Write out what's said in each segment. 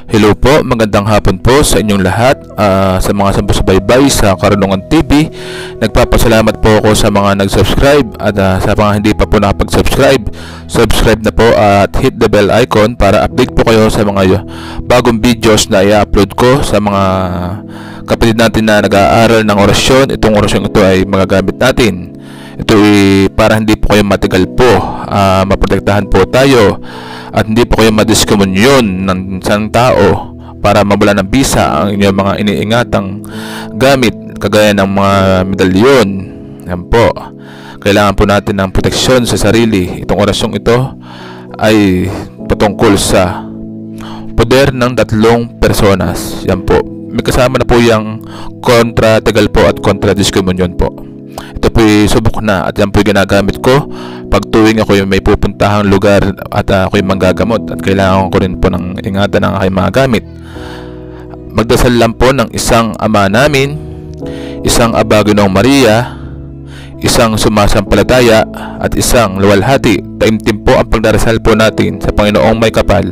Hello po, magandang hapon po sa inyong lahat. Sa mga sumusubaybay sa Karunungan TV, nagpapasalamat po ako sa mga nag-subscribe at sa mga hindi pa po nakapag-subscribe, subscribe na po at hit the bell icon para update po kayo sa mga bagong videos na i-upload ko sa mga kapatid natin na nag-aaral ng orasyon. Itong orasyon ito ay magagamit natin. Ito ay para hindi po kayo matigal po, maprotektahan po tayo at hindi po kayo madiskumunyon ng isang tao para mawala ng bisa ang inyong mga iniingatang gamit kagaya ng mga medalyon. Yan po, kailangan po natin ng proteksyon sa sarili. Itong orasyong ito ay patungkol sa poder ng tatlong personas. Yan po, may kasama na po yung kontra tegal po at kontra diskumunyon po. Ito po subok na at yan po ginagamit ko pag tuwing ako yung may pupuntahang lugar at ako yung manggagamot at kailangan ko rin po ng ingatan ng aking mga gamit. Magdasal lang po ng isang Ama Namin, isang Aba Ginoong Maria, isang sumasampalataya at isang luwalhati. Taimtim po ang pagdarasal po natin sa Panginoong May Kapal.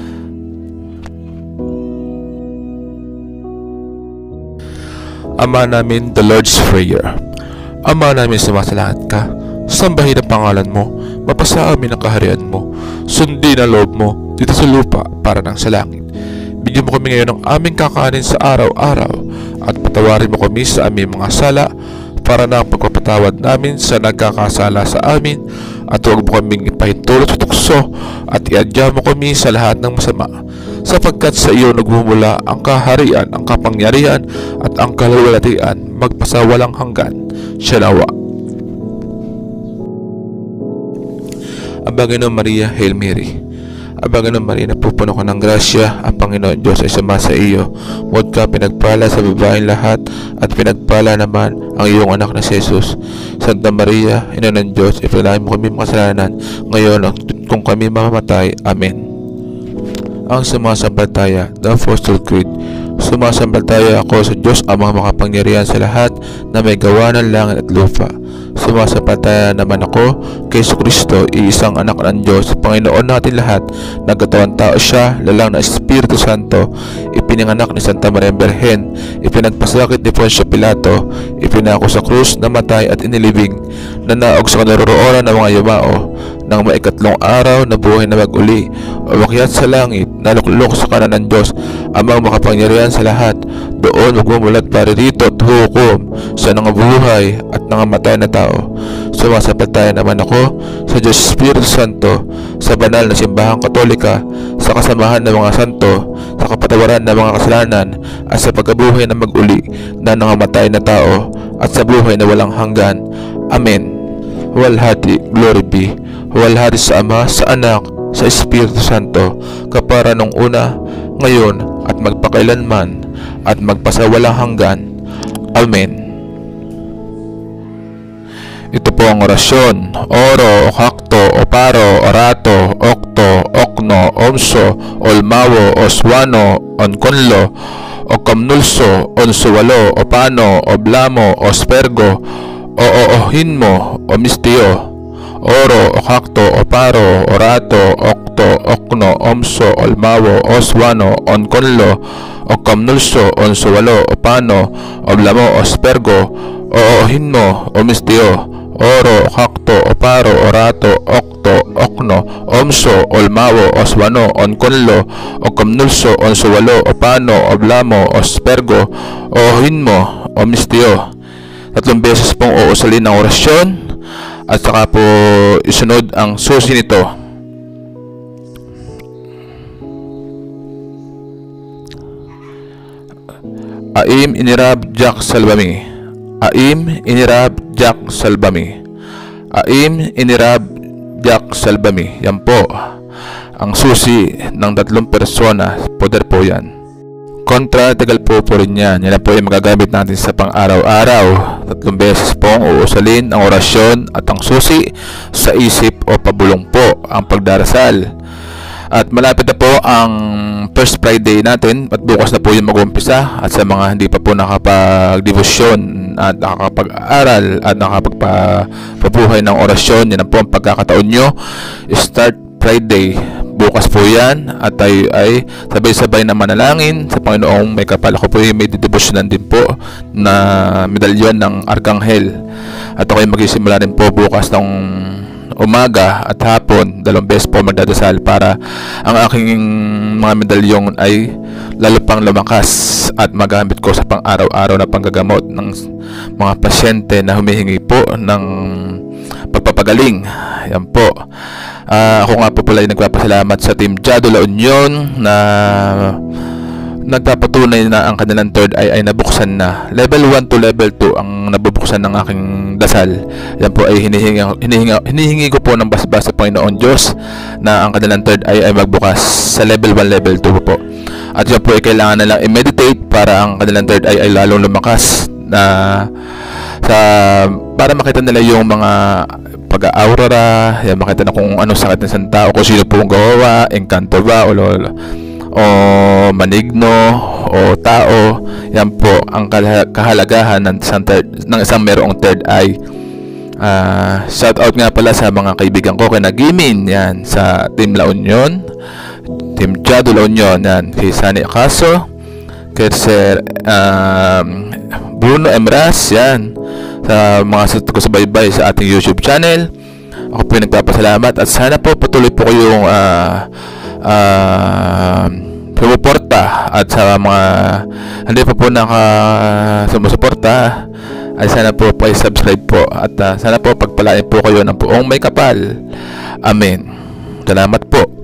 Ama Namin, the Lord's Prayer. Ama namin, sumasalangit ka, sambahin ang pangalan mo, mapasa amin ang kaharian mo, sundin ang loob mo dito sa lupa para nang sa langit. Bigyan mo kami ngayon ng aming kakanin sa araw-araw at patawarin mo kami sa aming mga sala para na ang pagpapatawad namin sa nagkakasala sa amin, at huwag mo kaming ipahintulot sa tukso at iadya mo kami sa lahat ng masama, sapagkat sa iyo nagmumula ang kaharian, ang kapangyarihan at ang kaluwalhatian magpasawalang hanggan. Shalawa. Aba Ginoong Maria, Hail Mary. Aba Ginoong Maria, napupuno ka ng grasya, ang Panginoon Diyos ay sumasa iyo. Huwag ka pinagpala sa babaeng lahat, at pinagpala naman ang iyong anak na si Jesus. Santa Maria, Ina ng Diyos, ipalangin mo kami makasalanan, ngayon kung kami mamamatay. Amen. Ang sumasampalataya, the Apostle Creed. Sumasampalataya ako sa Diyos Amang makapangyarihan sa lahat na may gawa ng langit at lupa. Sumasampalataya naman ako kay Jesucristo, iisang anak ng Diyos, Panginoon natin lahat. Nagkatawang tao siya, lalang na Espiritu Santo, ipinanganak ni Santa Maria Berhen, ipinagpasakit ni Poncio Pilato, ipinako sa krus, namatay at inilibing, nanaog sa kanaroroonan ng mga yumao, nang maikatlong araw na buhay na mag-uli, umakyat sa langit, naluklok sa kanan ng Diyos Amang makapangyarihan sa lahat. Doon magmumulat paririto at hukom sa nangabuhay at nangamatay na tao. Sumasampalataya naman ako sa Diyos Espiritu Santo, sa banal na simbahang katolika, sa kasamahan ng mga santo, sa kapatawaran ng mga kasalanan, at sa pagkabuhay na mag-uli na nangamatay na tao, at sa buhay na walang hanggan. Amen. Huwalhati, glory be. Huwalhati sa Ama, sa Anak, sa Espiritu Santo, kapara nung una, ngayon, at magpakailanman, at magpasawalang hanggan. Amen. Ito po ang orasyon. Oro, okakto, oparo, orato, okto, okno, omso, olmawo, oswano, onkonlo, okamnulso, onsuwalo, opano, oblamo, ospergo, oohinmo, omistio. Oro, okakto, oparo, orato, okto, okno, omso, olmawo, oswano, onkonlo, okamnulso, onsuwalo, opano, oblamo, ospergo, oohinmo, omistio. Oro, okakto, oparo, orato, okto, okno, omso, olmawo, oswano, onkonlo, okamnulso, onsuwalo, opano, oblamo, ospergo, oohinmo, omistio. 3 beses pong uusalin ang orasyon at saka po isunod ang susi nito. Aim inirab jak salbami. Aim inirab jak salbami. Aim inirab jak salbami. Yan po ang susi ng 3 persona. Poder po yan. Kontra tegal po rin yan. Yan po yung magagamit natin sa pang-araw-araw. 3 beses pong uusalin ang orasyon at ang susi sa isip o pabulong po ang pagdarasal. At malapit na po ang First Friday natin at bukas na po yung mag-umpisa. At sa mga hindi pa po nakapag-devosyon at nakakapag-aral at nakapagpabuhay ng orasyon, yan po ang pagkakataon nyo. Start Friday bukas po yan at tayo ay sabay-sabay na manalangin sa Panginoong may kapal. Ako po ay may didebosyonan din po na medalyon ng Arkanghel at ako ay magsisimula rin po bukas ng umaga at hapon, 2 beses po magdadasal para ang aking mga medalyong ay lalo pang lumakas at magamit ko sa pang-araw-araw na panggagamot ng mga pasyente na humihingi po ng pagpapagaling. Yan po. Ako nga po pala ay nagpapasalamat sa Team Jado La Union na nagpapatunay na ang kanilang third eye ay nabuksan na. Level 1 to level 2 ang nabubuksan ng aking dasal. Yan po ay hinihingi ko po ng basbas sa Panginoon Diyos na ang kanilang third eye ay magbukas sa level 1, level 2 po. At yan po ay kailangan na lang i-meditate para ang kanilang third eye ay lalong lumakas na para makita nila yung mga pag-aurora, yan, makita na kung anong sakit ng isang tao, kung sino po ang gawawa, engkanto ba o manigno o tao. Yan po ang kahalagahan ng isang merong third eye. Shout out nga pala sa mga kaibigan ko kay Nagimin, yan, sa Team La Union, Team Jado La Union, yan, kay Sunny Acaso, kay Sir Bruno Emras, yan, sa mga subaybay sa ating YouTube channel. Ako po yung nagpapasalamat at sana po patuloy po kayong sumuporta at sa mga hindi pa po sumusuporta ay sana po subscribe po at sana po pagpalain po kayo ng buong may kapal. Amen. Salamat po.